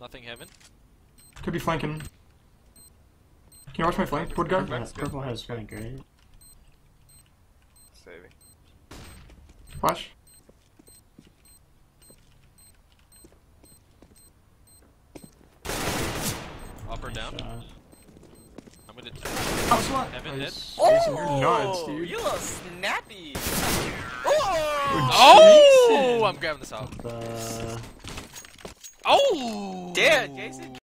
Nothing heaven. Could be flanking. Can you watch my flank? Wood guy? Yeah, purple has flank, right? Saving. Flash. Up or down? Shot. I'm gonna Oh, SWAT! heaven hit. Jason, you're nuts, dude. You little snappy. Oh! I'm grabbing this out. The... Oh! Damn, Jason.